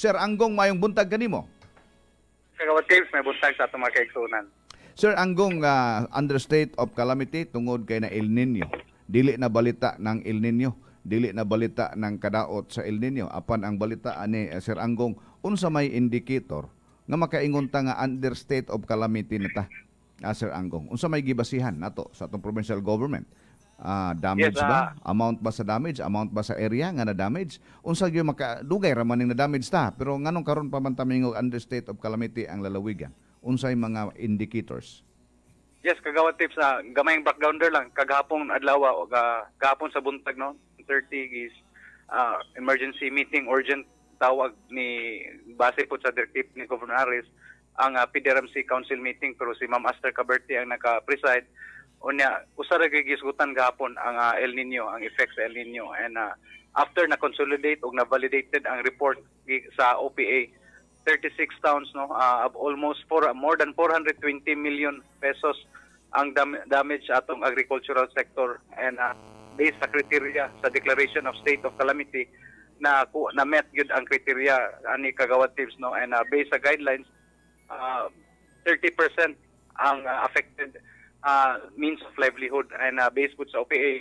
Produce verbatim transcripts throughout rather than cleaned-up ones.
Sir Anggong, mayong buntag kanimo. Kagawad Tips, may buntag sa atong mga kaigsunan. Sir Anggong, uh, under state of calamity tungod kay na El Nino. Dili na balita ng El Nino, dili na balita ng kadaot sa El Nino. Apan ang balita ani uh, Sir Anggong, unsa may indicator nga makaingon ta nga under state of calamity nata. Uh, Sir Anggong, unsa may gibasihan nato sa atong provincial government? Uh, damage yes, uh, ba? Amount ba sa damage? Amount ba sa area nga na damage? Unsa gyud makadugay ra man ning na damage ta, pero nganong karon pa man ta mingog under state of calamity ang lalawigan? Unsay mga indicators? Yes, Kagawad Tips, uh, gamayng backgrounder lang. Kagahapon adlaw o uh, kahapon sa buntag no, thirty is uh, emergency meeting, urgent tawag ni base po sa directive ni Governor Aris ang uh, P D R M C Council meeting, pero si Ma'am Aster Caberte ang naka-preside. Unya, usa ra gigisgutan gahapon ang uh, El Nino, ang effects sa El Nino, and uh, after na consolidate o na validated ang report sa O P A, thirty-six towns no, uh, of almost for more than four hundred twenty million pesos ang dam damage atong agricultural sector, and uh, based sa criteria sa declaration of state of calamity na na met gyud ang criteria ani Kagawad Tips no, and uh, based sa guidelines uh, thirty percent ang uh, affected Uh, means of livelihood, and uh, based po sa O P A,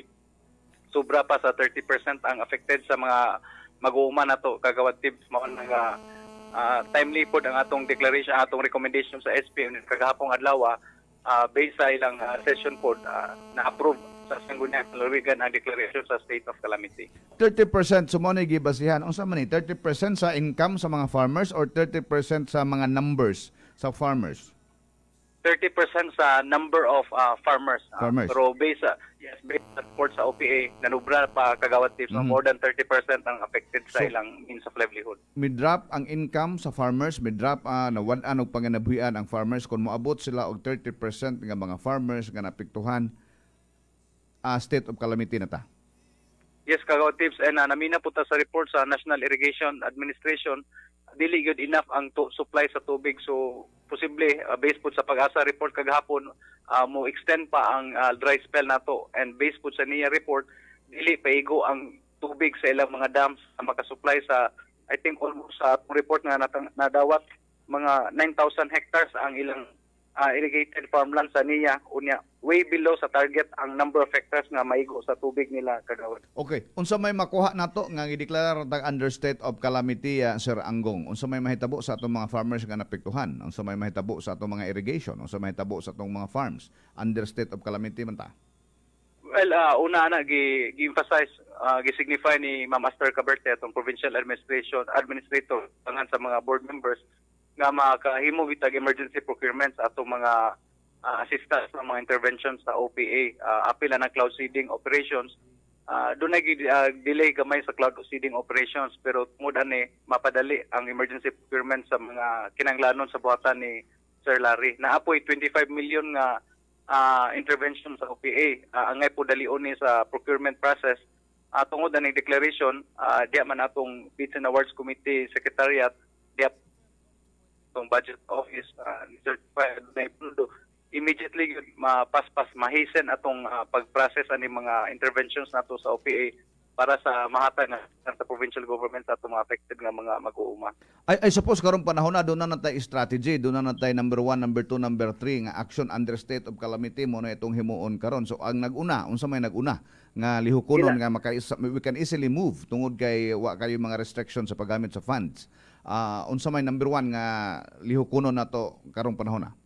sobra pa sa thirty percent ang affected sa mga mag-uuma na to. Kagawad Tips, mao nga uh, timely po ang atong declaration, atong recommendation sa S P kagahapong adlaw, uh, based sa ilang uh, session po uh, na-approve sa Sangguniang Lalawigan ang declaration sa state of calamity. thirty percent sumonay gibasihan. Unsa man ni thirty percent sa income sa mga farmers or thirty percent sa mga numbers sa farmers? thirty percent sa number of uh, farmers. Uh, farmers. Pero based sa yes, based sa report sa O P A, nanubra pa Kagawad Tips, mm-hmm. more than thirty percent ang affected sa so, ilang means of livelihood. Mid-drop ang income sa farmers, mid-drop uh, na wad-an og panganabuhian ang farmers kung moabot sila og thirty percent nga mga farmers nga napiktuhan uh, state of calamity na ta. Yes, Kagawad Tips, and uh, namina po ta sa report sa National Irrigation Administration, dili good enough ang to supply sa tubig, so posible uh, based po sa Pag-asa report kagahapon uh, mo extend pa ang uh, dry spell nato, and based po sa niya report dili paigo ang tubig sa ilang mga dams na makasupply sa I think almost sa uh, report nga natang, nadawat mga nine thousand hectares ang ilang uh, irrigated farmland sa niya, unya way below sa target ang number of hectares nga maigo sa tubig nila Kagawad. Okay, unsa may makuha nato nga gideklara tag under state of calamity uh, Sir Anggong? Unsa may mahitabo sa atong mga farmers nga napektuhan? Unsa may mahitabo sa atong mga irrigation? Unsa may mahitabo sa atong mga farms under state of calamity man ta? Well, uh, una na gi-emphasize, uh, gi-signify ni Ma'am Aster Caberte atong provincial administration administrator tangan sa mga board members nga makahimo bitag emergency procurements atong mga Uh, assistance ng mga interventions sa O P A, uh, apil na ng cloud seeding operations. Uh, doon na uh, delay gamay sa cloud seeding operations, pero tungod ani mapadali ang emergency procurement sa mga kinanglanon sa buhatan ni Sir Larry. Naapoy twenty-five million nga uh, intervention sa O P A. Uh, angay po dalion ni sa procurement process. Uh, tungod ani declaration, uh, diya man atong Bids and Awards Committee Secretariat, diya itong budget office, uh, certified na ipundo. Immediately mapaspas mahisen atong uh, pag-process ani mga interventions nato sa O P A para sa mahatag sa provincial government sa atong mga affected nga mga mag-uuma. I, I suppose karong panahon na doon na natay strategy, doon na natay number one, number two, number three nga action under state of calamity mo na itong himuon karon. So ang nag-una, unsa may nag-una nga lihukonon nga maka we can easily move tungod kay wa kayo mga restrictions sa paggamit sa funds. Uh, unsa may number one nga lihukonon nato karong panahon na?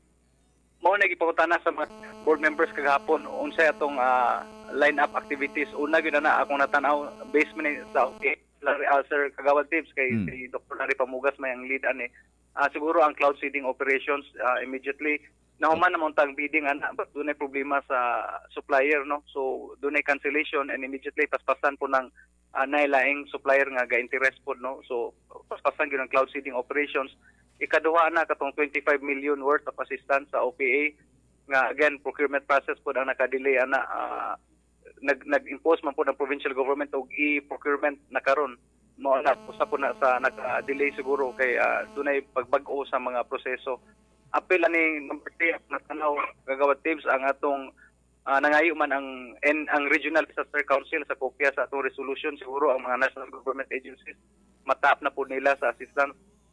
Mao na gipangutana sa mga board members kagahapon unsay atong uh, line-up activities. Una gyud na akong natanaw based man sa okay, Larry Alcer Kagawad Tips kay hmm. si Doctor Larry Pamugas may ang lead ani. Uh, siguro ang cloud seeding operations uh, immediately nahuman namon tang bidding ana, but dunay problema sa supplier no. So dunay cancellation and immediately paspasan po ng uh, nailaing supplier nga ga-interest po no. So paspasan gyud ang cloud seeding operations. Ikaduha na katong twenty-five million worth of assistance sa O P A nga again procurement process po ang nakadelay ana, uh, nag nag-impose man po ng provincial government og e-procurement na karon mo na usa po na sa naka-delay siguro kay uh, dunay pagbag-o sa mga proseso. Apil ani number three na tanaw Kagawad Tips ang atong ah, nangayo man ang and ang Regional Disaster Council sa kopya sa atong resolution, siguro ang mga national government agencies matap na po nila sa assistance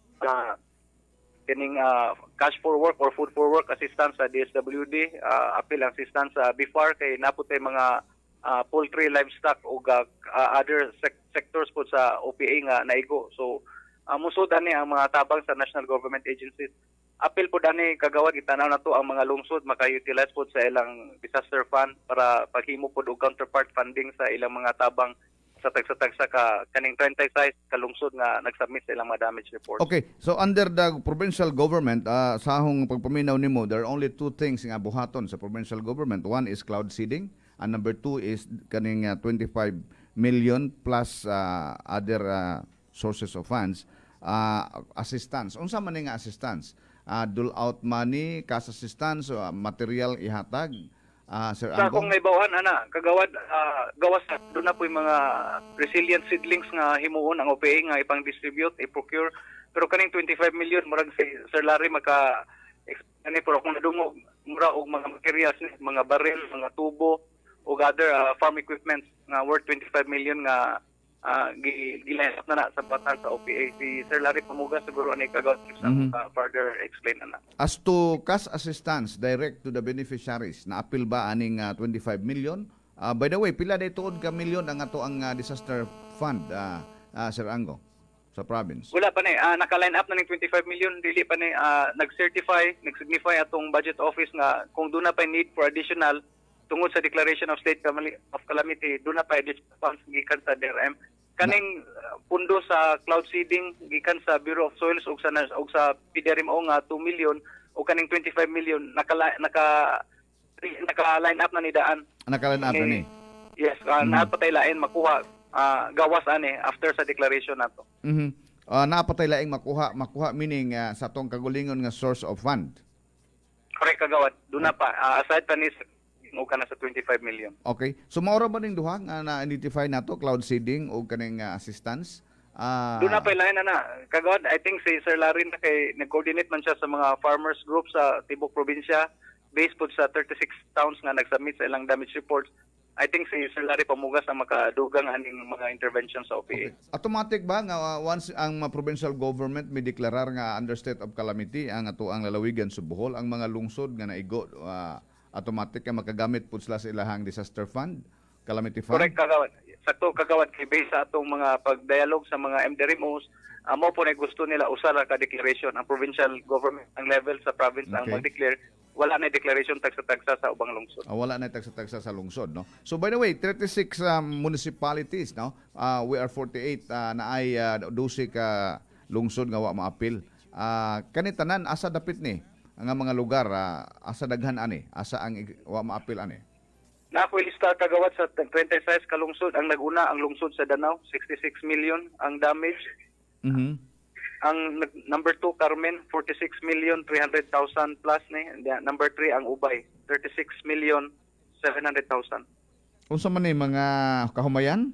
sa kining ah, cash for work or food for work assistance sa D S W D, ah, apil ang assistance sa B F A R kay naputay mga ah, poultry, livestock o ga- ah, other sec- sectors po sa O P A nga naigo. So uh, musod ani ang mga tabang sa national government agencies. Apil po dani kagawad itanaw na to ang mga lungsod maka-utilize po sa ilang disaster fund para paghimo po og counterpart funding sa ilang mga tabang sa tagsa-tagsa ka kaning thirty-six ka lungsod nga nag-submit sa ilang mga damage reports. Okay, so under the provincial government, uh, sa akong pagpaminaw nimo, there are only two things nga buhaton sa provincial government. One is cloud seeding, and number two is kaning uh, twenty-five million plus uh, other uh, sources of funds, uh, assistance. Unsa man ni nga assistance? Uh, dole out money, cash assistance, uh, material ihatag, uh, Sir Sa akong Anggong? naibawan, ana, kagawad, ah, gawas na, doon na po yung mga resilient seedlings nga himuon ang O P A nga ipang-distribute, i-procure. Pero kaning twenty-five million, murag si Sir Larry maka, ano, pero kung nadungog, mura og mga materials, ni, mga barrel, mga tubo, o other ah, farm equipment nga worth twenty-five million nga uh, gilayas na na sa batan sa O P A. Si Sir Larry Pamuga siguro ani kagawad tips Mhm. na further explain na na. As to cash assistance direct to the beneficiaries, na-appeal ba aning uh, twenty-five million? Uh, by the way, pila day tuod ka million ang ato ang uh, disaster fund, uh, uh, Sir Anggong, sa province? Wala pa ni, ah, naka-line up na ng twenty-five million, dili pa ni, ah, nag-certify, nag-signify atong budget office nga kung doon na pa need for additional tungod sa declaration of state camali- of calamity, doon na pa additional funds gikan sa D R M. Kaning ah, pundo sa cloud seeding gikan sa Bureau of Soils ug sa nas- ug sa P D R M O nga two million o kaning twenty-five million naka naka naka-line up na ni daan. Nakalan up na ni. Yes, uh, Mhm. napatay lain makuha ah, gawas ani after sa declaration nato. Mhm. Uh, napatay laing makuha, makuha meaning uh, sa tong kagulingon nga source of fund. Correct kagawad. Doon na pa ah, aside pa ni mo ka na sa twenty-five million. Okay. So maura ba ning duha nga na-identify nato cloud seeding o kaning uh, assistance? Ah, Doon na pa ilahin na na. Kagawad, I think si Sir Larry na kay nag-coordinate man siya sa mga farmers group sa Tibok Probinsya based po sa thirty-six towns nga nag-submit sa ilang damage reports. I think si Sir Larry Pamugas ang makadugang aning mga intervention sa O P A. okay. Automatic ba nga uh, once ang mga provincial government may deklarar nga under state of calamity ang ato ang lalawigan sa Bohol, ang mga lungsod nga naigo uh, automatic nga makagamit pud sila sa ilahang disaster fund, calamity fund? Correct kagawad. Sakto kagawad kay based sa atong mga pag-dialogue sa mga M D R M Os, amo po na gusto nila usara ka declaration ang provincial government ang level sa province ang Okay. mag-declare, wala na declaration tagsa-tagsa sa ubang lungsod. Ah, wala na tagsa-tagsa sa lungsod, no? So by the way, thirty-six um, municipalities, no? Uh, we are forty-eight uh, na ay uh, dose ka lungsod nga wa maapil. Uh, kanitanan asa dapit ni ang mga lugar uh, asa daghan ani, asa ang ig- wa maapil ani. Na ako ilista kagawad sa twenty-six ka lungsod. Ang naguna ang lungsod sa Danau, sixty-six million ang damage. Mhm. Ang nag- number two, Carmen, forty-six million three hundred thousand plus ni. And then, number three, ang Ubay, thirty-six million seven hundred thousand. Unsa man ni mga kahumayan?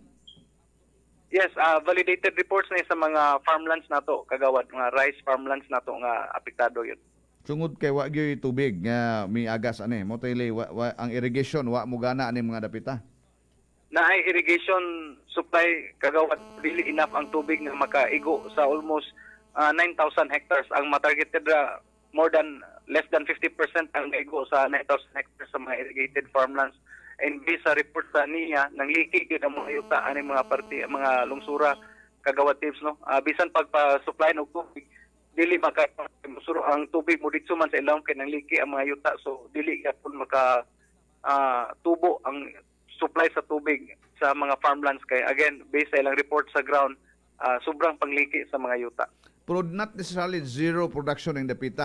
Yes, ah, validated reports na sa mga farmlands nato kagawad, mga rice farmlands nato nga apektado yun. Sungod kay wa gyud tubig nga miagas ani, mo taylay wa, wa- ang irrigation wa mo gana ani mga dapita. Na ay irrigation supply kagawad, dili enough ang tubig nga makaigo sa almost ah, nine thousand hectares. Ang matargeted ra more than less than fifty percent ang naigo sa nine thousand hectares sa mga irrigated farmlands. And based sa report sa niya, nang liki gyud ang mga yuta ani mga parti mga lungsura kagawad tips no. Ah, bisan pagpa-supply og tubig dili maka musuro ang tubig mo dito man sa ilawom kay nang liki ang mga yuta, so dili gyapon maka ah, tubo ang supply sa tubig sa mga farmlands kay again based sa ilang report sa ground ah, sobrang pangliki sa mga yuta. Pero not necessarily zero production ng dapita.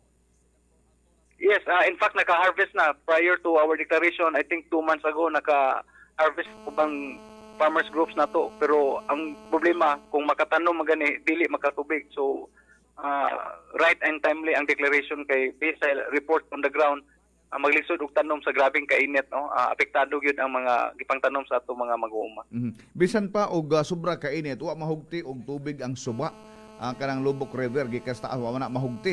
Yes, ah, in fact naka-harvest na prior to our declaration. I think two months ago naka-harvest ubang farmers groups na to, pero ang problema kung makatanom magani dili makatubig. So ah, right and timely ang declaration kay based sa report on the ground. Uh, maglisod og tanom sa grabing kainit, no? Ah, apektado gyud ang mga gipangtanom sa ato mga mag-uuma. Mhm. Bisan pa og uh, sobra kainit, wa mahugti og tubig ang suba. Ang kanang Lubok River gikas taas wa na mahugti.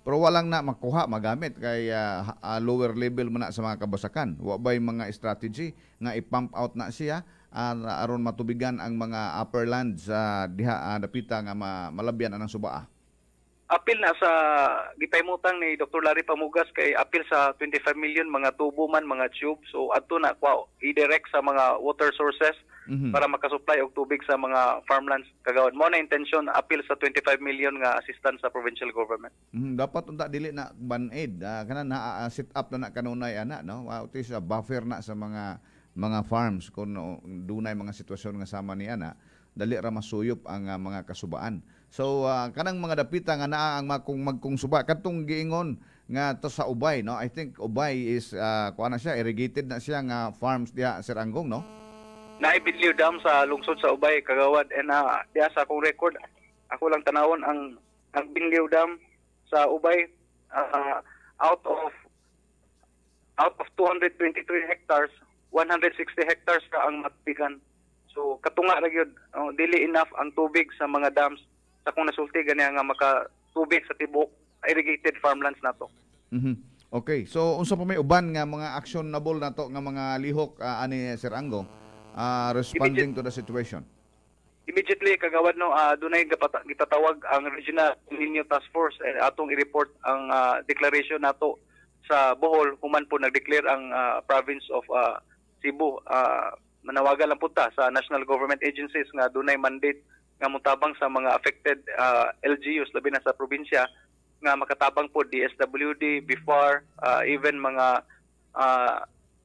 Pero walang na makuha magamit kay ah, ah, lower level man na sa mga kabasakan. Wa bay mga strategy nga i-pump out na siya ah, aron matubigan ang mga upper lands sa diha ah, dapita nga ma, malabyan anang subaa. Apil na sa gipahimutang ni Doctor Larry Pamugas kay apil sa twenty-five million mga tubo man, mga tube. So adto na kwa i-direct sa mga water sources Mhm. para makasupply og tubig sa mga farmlands kagawad. Mo na intention apil sa twenty-five million nga assistance sa provincial government. Mhm, dapat unta dili na ban-aid uh, kana na ah, set up na na kanunay ana no. Wow, it is a buffer na sa mga mga farms kung no, dunay mga sitwasyon nga sama ni ana dali ra masuyop ang ah, mga kasubaan. So ah, kanang mga dapita nga naa ang makung magkung suba kadtong giingon nga to sa Ubay no. I think Ubay is uh, kuan na siya irrigated na siya nga farms diha Sir Anggong no. Naibidliw dam sa lungsod sa Ubay kagawad and uh, diya sa akong record ako lang tanawon ang ang Binliw Dam sa Ubay uh, out of out of two hundred twenty-three hectares one hundred sixty hectares ka ang matubigan. So katunga ra gyud uh, dili enough ang tubig sa mga dams sa kung nasulti gani nga makatubig sa tibok irrigated farmlands nato. Mhm. Okay. So unsa pa may uban nga mga actionable nato nga mga lihok ah, ani Sir Anggong ah, responding to the situation? Immediately kagawad no uh, dunay gapata- gitatawag ang Regional El Nino Task Force eh, atong i-report ang ah, declaration nato sa Bohol human po nag-declare ang ah, province of ah, Cebu. Uh, manawagan lang punta sa national government agencies nga dunay mandate nga mutabang sa mga affected ah, L G Us labi na sa probinsya nga makatabang po D S W D, B F A R, ah, even mga ah,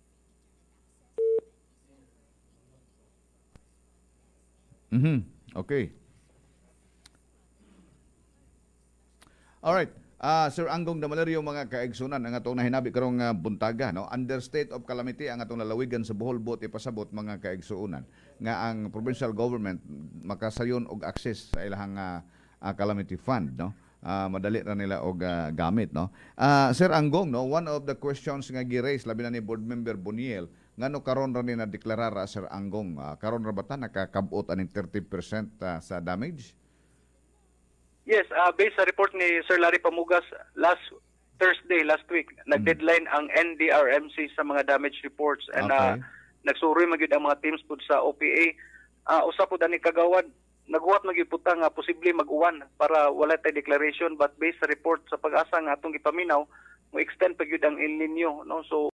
Mhm. Okay. Alright. Ah, Sir Anggong Damaleryo, mga kaigsunan ang atong nahinabi karong uh, buntaga no. Under state of calamity ang atong lalawigan sa Bohol buot ipasabot mga kaigsunan nga ang provincial government makasayon og access sa ilahang uh, uh, calamity fund no. Ah, madali ra nila og ah, gamit no. Ah, Sir Anggong no, one of the questions nga gi-raise labi na ni board member Boniel ngano karon ra ni na deklarar ah, Sir Anggong ah, karon ra ba ta nakakabot aning thirty percent ah, sa damage? Yes, uh, based sa report ni Sir Larry Pamugas last Thursday, last week, nag-deadline ang N D R M C sa mga damage reports and uh, Okay. nagsuroy magyud ang mga teams pud sa O P A. Uh, usa pud ani kagawad naghuwat magyud puta nga posible mag-uwan para wala tay declaration but based sa report sa pag-asa nga atong gipaminaw mo extend pa gyud ang El Nino no. So